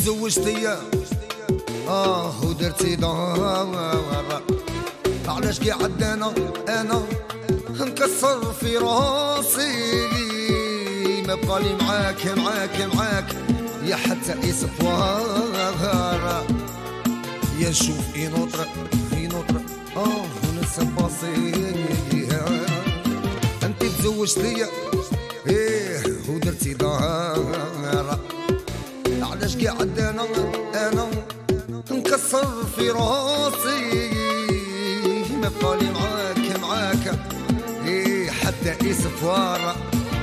تزوجتي ودرتي دار، علاش قاعد انا نكسر في راسي؟ ما بقالي معاك يا حتى اسفوار، يا نشوف ينوطر وننسى باصي. انت تزوجتي ودرتي دار، علاش قاعد انا نكسر في راسي؟ ما بقالي معاك حتى اسفوار،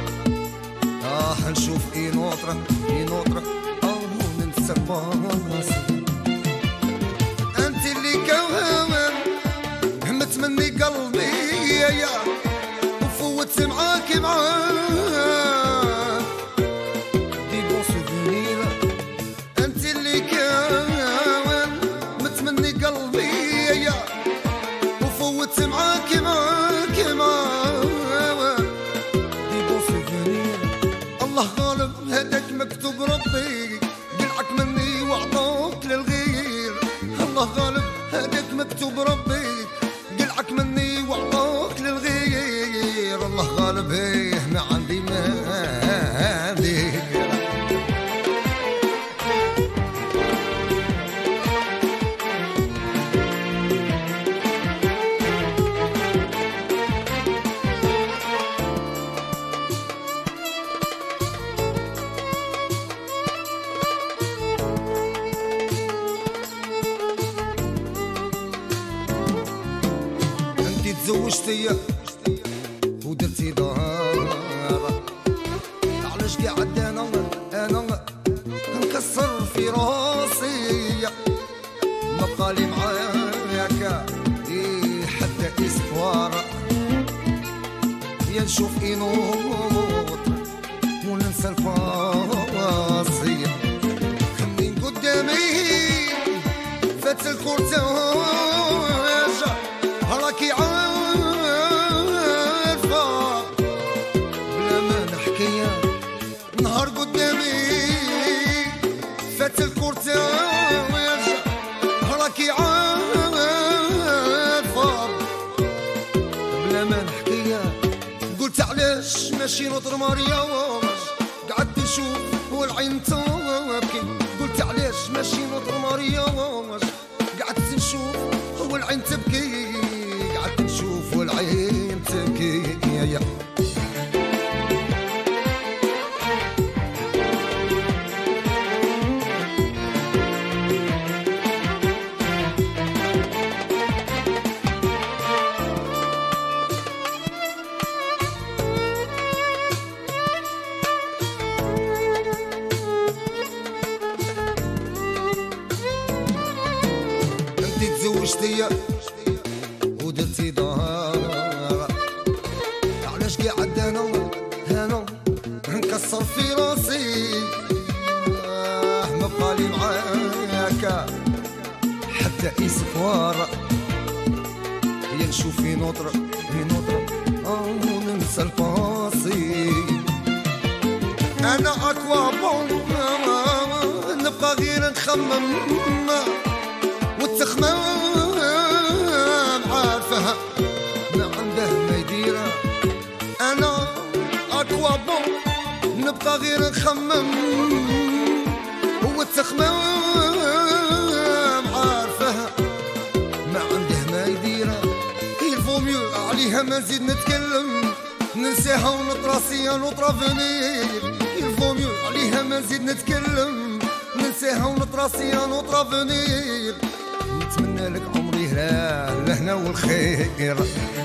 نشوف ينوطر وننسى باصي. انت اللي كمان متمني قلبي وفوت معاك دي بون سوفونير. انت اللي كمان متمني قلبي وفوت معاك دي بون سوفونير. الله غالب هداك مكتوب ربي قلعك مني وعطوك للغير. الله غالب هداك مكتوب ربي قلعك مني وعطوك للغير. الله غالب ما عندي تزوجتي ودرتي دار، علاش قاعد انا نكسر في راسي؟ ما بقالي معاك حتى اسفوار، يا نشوف ينوط وننسى الفاصي. خمين قدامي فات الكورتاج، راكي عارفة بلا ما نحكي نهار قدامي فات الكورتاج، راكي عارفة بلا ما نحكي. قلت علاش ماشي نطر مرياج، قعدت نشوف والعين تبكي. قلت علاش ماشي نطر مرياج، قعدت نشوف والعين تبكي. قعدت نشوف والعين تبكي يا انت تزوجتي ودرتي دار، علاش قاعد انا نكسر في راسي؟ ما بقالي معاك حتى اسفوار، يا نشوف ينوطر وننسى الباصي. انا اكوا بون نبقى غير نخمم والتخمام عارفها ما عنده ما يديرها. انا اكوا بون نبقى غير نخمم والتخمام عارفها ما عنده ما يديرها. يلفو ميو عليها ما نزيد نتكلم، ننساها ونطراسيها نطرافنير. يلفو ميو عليها ما نزيد نتكلم، ننساها ونطراسيها نطرافنير. نتمنى لك عمري لهنا والخير.